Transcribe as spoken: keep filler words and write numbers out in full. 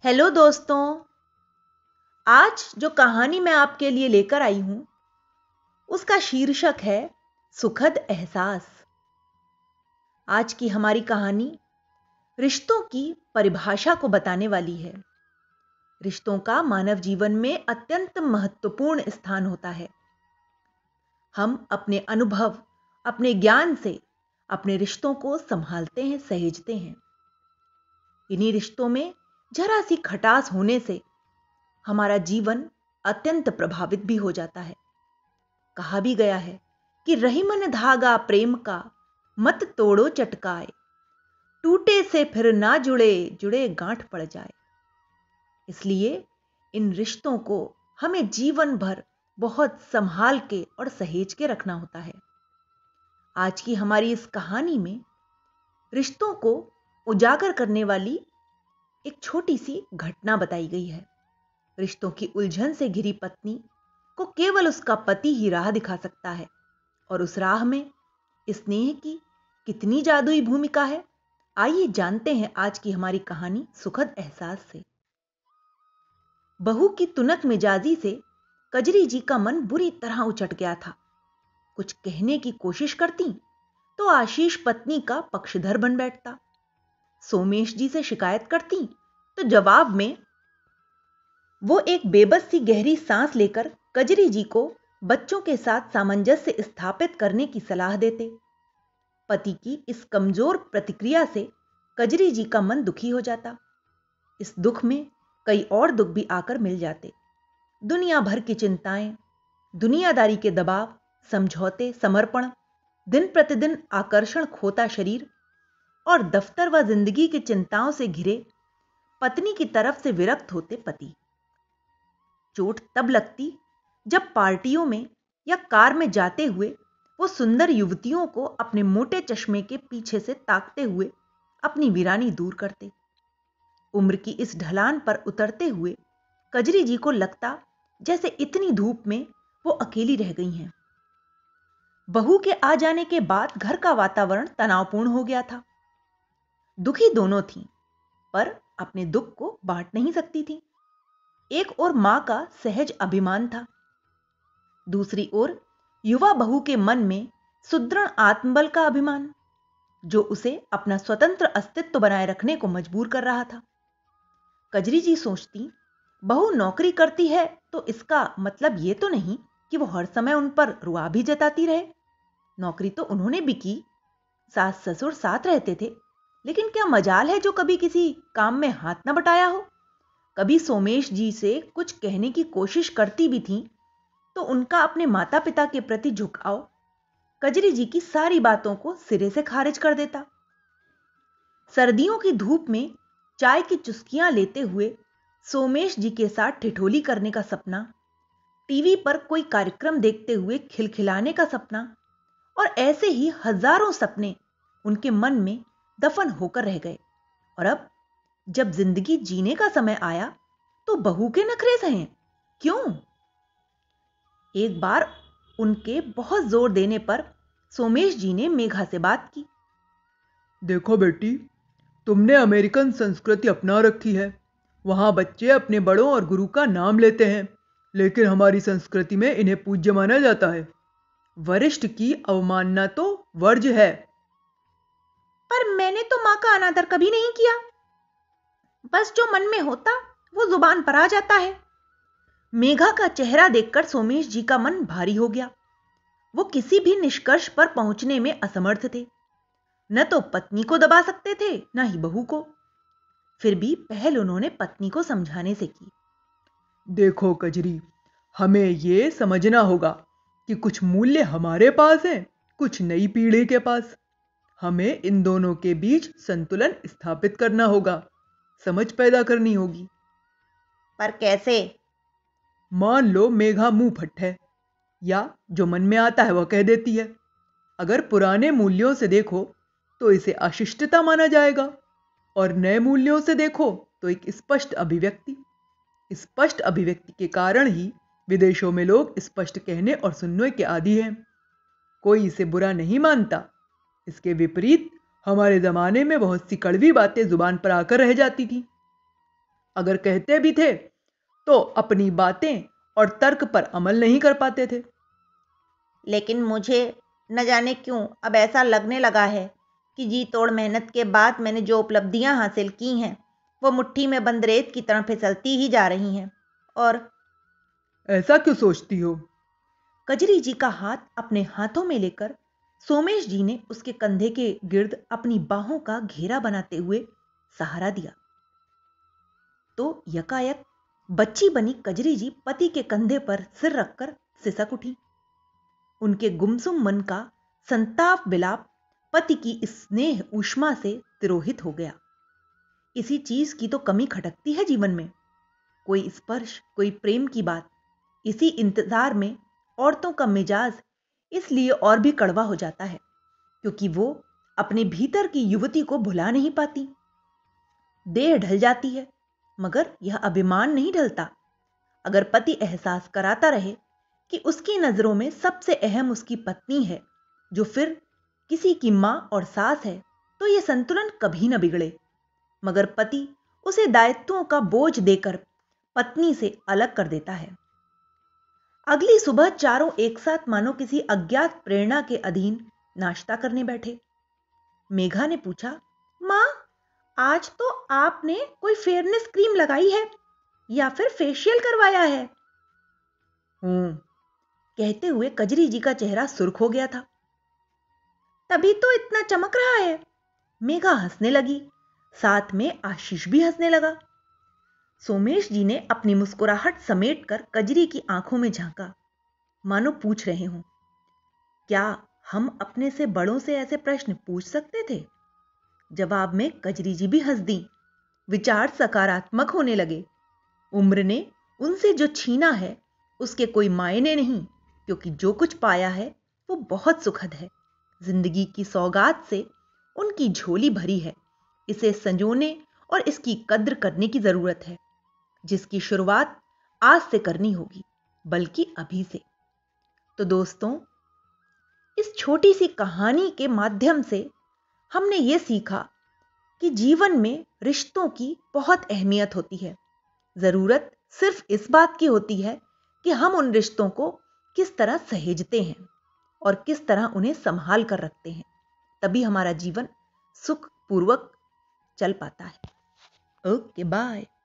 Hello दोस्तों। आज जो कहानी मैं आपके लिए लेकर आई हूं उसका शीर्षक है सुखद एहसास। आज की हमारी कहानी रिश्तों की परिभाषा को बताने वाली है। रिश्तों का मानव जीवन में अत्यंत महत्वपूर्ण स्थान होता है। हम अपने अनुभव, अपने ज्ञान से अपने रिश्तों को संभालते हैं, सहेजते हैं। इन्हीं रिश्तों में जरा सी खटास होने से हमारा जीवन अत्यंत प्रभावित भी हो जाता है। कहा भी गया है कि रहीमन धागा प्रेम का, मत तोड़ो चटकाए, टूटे से फिर ना जुड़े, जुड़े गांठ पड़ जाए। इसलिए इन रिश्तों को हमें जीवन भर बहुत संभाल के और सहेज के रखना होता है। आज की हमारी इस कहानी में रिश्तों को उजागर करने वाली एक छोटी सी घटना बताई गई है। रिश्तों की उलझन से घिरी पत्नी को केवल उसका पति ही राह दिखा सकता है, और उस राह में स्नेह की कितनी जादुई भूमिका है। आइए जानते हैं आज की हमारी कहानी सुखद एहसास से। बहू की तुनक मिजाजी से कजरी जी का मन बुरी तरह उचट गया था। कुछ कहने की कोशिश करती तो आशीष पत्नी का पक्षधर बन बैठता। सोमेश जी से शिकायत करती तो जवाब में वो एक बेबस सी गहरी सांस लेकर कजरी जी को बच्चों के साथ सामंजस्य स्थापित करने की सलाह देते। पति की इस कमजोर प्रतिक्रिया से कजरी जी का मन दुखी हो जाता। इस दुख में कई और दुख भी आकर मिल जाते। दुनिया भर की चिंताएं, दुनियादारी के दबाव, समझौते, समर्पण, दिन प्रतिदिन आकर्षण खोता शरीर और दफ्तर व जिंदगी की चिंताओं से घिरे पत्नी की तरफ से विरक्त होते पति। चोट तब लगती जब पार्टियों में या कार में जाते हुए वो सुंदर युवतियों को अपने मोटे चश्मे के पीछे से ताकते हुए अपनी वीरानी दूर करते। उम्र की इस ढलान पर उतरते हुए कजरी जी को लगता जैसे इतनी धूप में वो अकेली रह गई हैं। बहू के आ जाने के बाद घर का वातावरण तनावपूर्ण हो गया था। दुखी दोनों थीं, पर अपने दुख को बांट नहीं सकती थीं। एक ओर मां का सहज अभिमान था, दूसरी ओर युवा बहू के मन में सुदृढ़ आत्मबल का अभिमान, जो उसे अपना स्वतंत्र अस्तित्व बनाए रखने को मजबूर कर रहा था। कजरी जी सोचती, बहू नौकरी करती है तो इसका मतलब यह तो नहीं कि वो हर समय उन पर रुआ भी जताती रहे। नौकरी तो उन्होंने भी की, सास ससुर साथ रहते थे, लेकिन क्या मजाल है जो कभी किसी काम में हाथ न बटाया हो। कभी सोमेश जी से कुछ कहने की कोशिश करती भी थी तो उनका अपने माता पिता के प्रति झुकाव कजरी जी की सारी बातों को सिरे से खारिज कर देता। सर्दियों की धूप में चाय की चुस्कियां लेते हुए सोमेश जी के साथ ठिठोली करने का सपना, टीवी पर कोई कार्यक्रम देखते हुए खिलखिलाने का सपना, और ऐसे ही हजारों सपने उनके मन में दफन होकर रह गए। और अब जब जिंदगी जीने का समय आया तो बहू के नखरे सहे क्यों? एक बार उनके बहुत जोर देने पर सोमेश जी ने मेघा से बात की। देखो बेटी, तुमने अमेरिकन संस्कृति अपना रखी है। वहां बच्चे अपने बड़ों और गुरु का नाम लेते हैं, लेकिन हमारी संस्कृति में इन्हें पूज्य माना जाता है। वरिष्ठ की अवमानना तो वर्ज्य है। पर मैंने तो मां का अनादर कभी नहीं किया। बस जो मन में होता वो जुबान पर आ जाता है। मेघा का चेहरा देखकर सोमेश जी का मन भारी हो गया। वो किसी भी निष्कर्ष पर पहुंचने में असमर्थ थे। न तो पत्नी को दबा सकते थे, न ही बहू को। फिर भी पहल उन्होंने पत्नी को समझाने से की। देखो कजरी, हमें यह समझना होगा कि कुछ मूल्य हमारे पास हैं, कुछ नई पीढ़ी के पास। हमें इन दोनों के बीच संतुलन स्थापित करना होगा, समझ पैदा करनी होगी। पर कैसे? मान लो मेघा मुंह फट है, या जो मन में आता है वह कह देती है। अगर पुराने मूल्यों से देखो तो इसे अशिष्टता माना जाएगा, और नए मूल्यों से देखो तो एक स्पष्ट अभिव्यक्ति। स्पष्ट अभिव्यक्ति के कारण ही विदेशों में लोग स्पष्ट कहने और सुनने के आदी हैं। कोई इसे बुरा नहीं मानता। इसके विपरीत हमारे जमाने में बहुत सी कड़वी बातें जुबान पर आकर रह जाती थी। अगर कहते भी थे तो अपनी बातें और तर्क पर अमल नहीं कर पाते थे। लेकिन मुझे न जाने क्यों अब ऐसा लगने लगा है कि जी तोड़ मेहनत के बाद मैंने जो उपलब्धियां हासिल की हैं वो मुट्ठी में बंद रेत की तरह फिसलती ही जा रही हैं। और ऐसा क्यों सोचती हो? कजरी जी का हाथ अपने हाथों में लेकर सोमेश जी ने उसके कंधे के गिर्द अपनी बाहों का घेरा बनाते हुए सहारा दिया। तो यकायक बच्ची बनी कजरी जी पति के कंधे पर सिर रखकर सिसक उठी। उनके गुमसुम मन का संताप विलाप पति की स्नेह ऊष्मा से तिरोहित हो गया। इसी चीज की तो कमी खटकती है जीवन में, कोई स्पर्श, कोई प्रेम की बात। इसी इंतजार में औरतों का मिजाज इसलिए और भी कड़वा हो जाता है क्योंकि वो अपने भीतर की युवती को भुला नहीं पाती। देह ढल जाती है मगर यह अभिमान नहीं ढलता। अगर पति एहसास कराता रहे कि उसकी नजरों में सबसे अहम उसकी पत्नी है, जो फिर किसी की मां और सास है, तो यह संतुलन कभी न बिगड़े। मगर पति उसे दायित्वों का बोझ देकर पत्नी से अलग कर देता है। अगली सुबह चारों एक साथ मानो किसी अज्ञात प्रेरणा के अधीन नाश्ता करने बैठे। मेघा ने पूछा, मां, आज तो आपने कोई फेयरनेस क्रीम लगाई है या फिर फेशियल करवाया है? हूं, कहते हुए कजरी जी का चेहरा सुर्ख हो गया था। तभी तो इतना चमक रहा है। मेघा हंसने लगी, साथ में आशीष भी हंसने लगा। सोमेश जी ने अपनी मुस्कुराहट समेटकर कजरी की आंखों में झांका, मानो पूछ रहे हों, क्या हम अपने से बड़ों से ऐसे प्रश्न पूछ सकते थे? जवाब में कजरी जी भी हंस दी। विचार सकारात्मक होने लगे। उम्र ने उनसे जो छीना है उसके कोई मायने नहीं, क्योंकि जो कुछ पाया है वो बहुत सुखद है। जिंदगी की सौगात से उनकी झोली भरी है। इसे संजोने और इसकी कद्र करने की जरूरत है, जिसकी शुरुआत आज से करनी होगी, बल्कि अभी से। तो दोस्तों, इस छोटी सी कहानी के माध्यम से हमने ये सीखा कि जीवन में रिश्तों की बहुत अहमियत होती है। जरूरत सिर्फ इस बात की होती है कि हम उन रिश्तों को किस तरह सहेजते हैं और किस तरह उन्हें संभाल कर रखते हैं। तभी हमारा जीवन सुखपूर्वक चल पाता है। Okay, bye.